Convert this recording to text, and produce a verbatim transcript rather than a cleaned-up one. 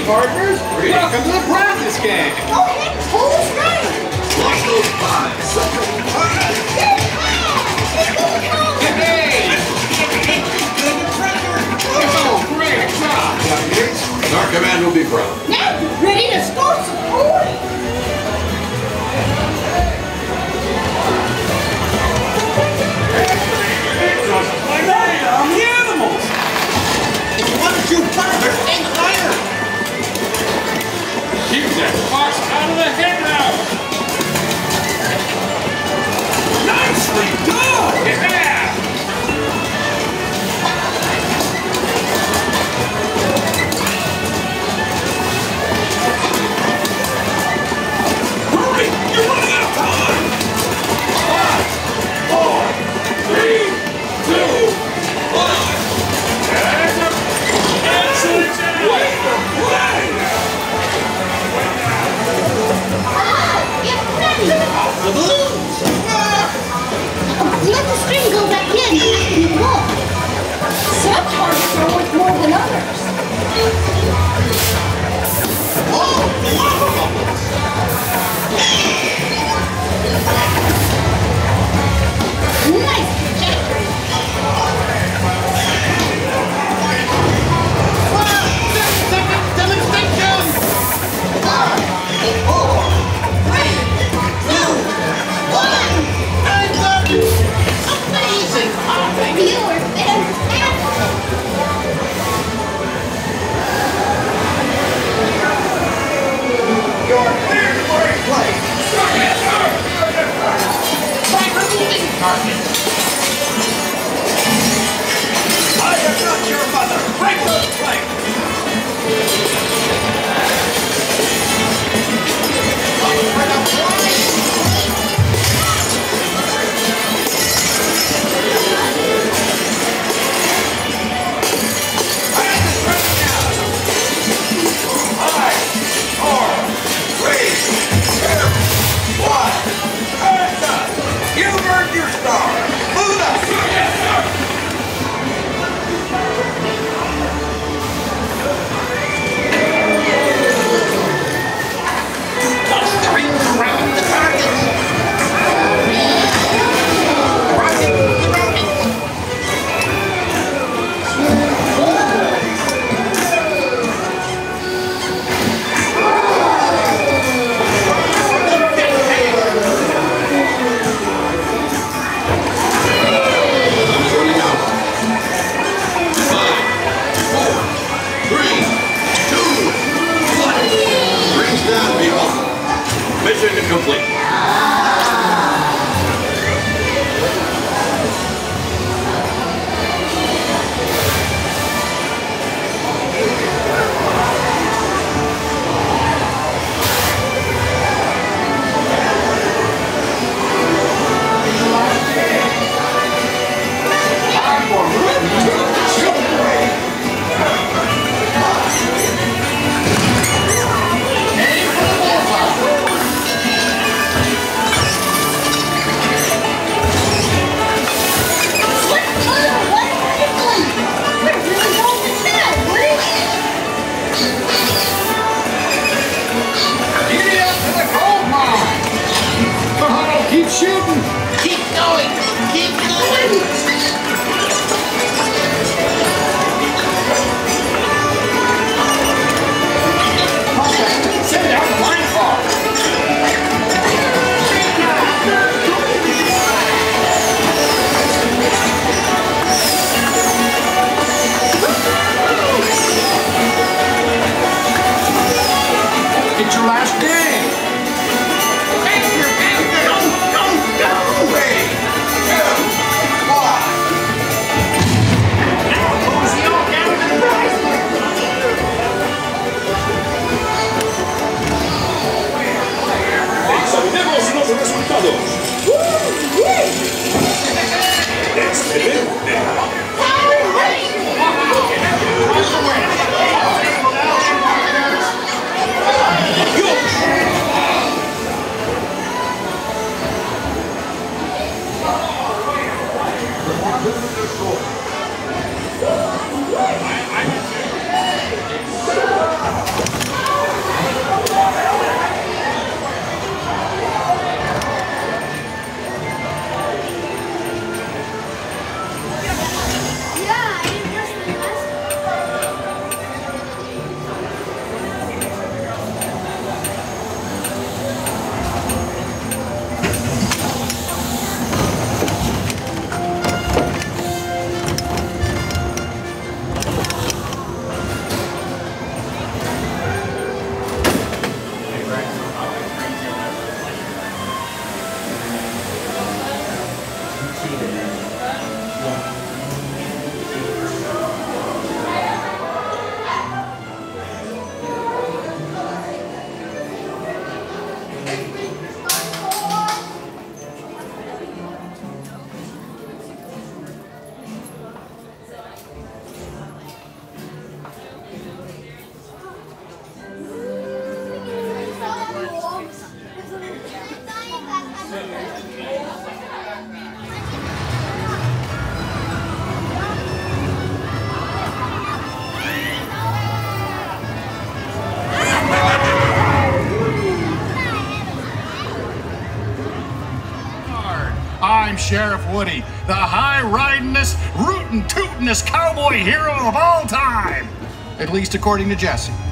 partners. Welcome to the practice game. Oh, heck, who's right? Watch those pies. Hey! Oh, great job, deputies. Our command will be proud. Now you're ready to start some party. I'm the animals. Why don't you turn her thing higher? Keep that fox out of the hen house. Nicely done. Yeah. Hurry! You're running out of time. Five, four, three, two, one. That's a excellent job. Way to play. Get ready. Off the balloons! Let the string go back in after you blow. Some parts are worth more than others. Oh, lava bubbles! Nice trajectory. Demonstration! Five, four, three, two, one! Time's up! Amazing hopping! You were fantastic. You're clear for a play! By removing target! I am not your mother! Break the play! Up for the prize! Time is running out! Five, four, three, two, one! Earth up! You've earned your star! Move up! Yes, sir! The strings around the target! Rocket the rocket! Running out. Five, four, three, two, one. Rings down, people. Mission complete. Keep shooting! Keep going! Keep going! Send out the line car! It's your last day! Take your anger! Go, go, go! Three, two, one! Now cozy all down to the prize pool! Examinemos los resultados. ¡Excelente! Adiós! I'm Sheriff Woody, the high-ridingest, rootin', tootin'est cowboy hero of all time. At least according to Jesse.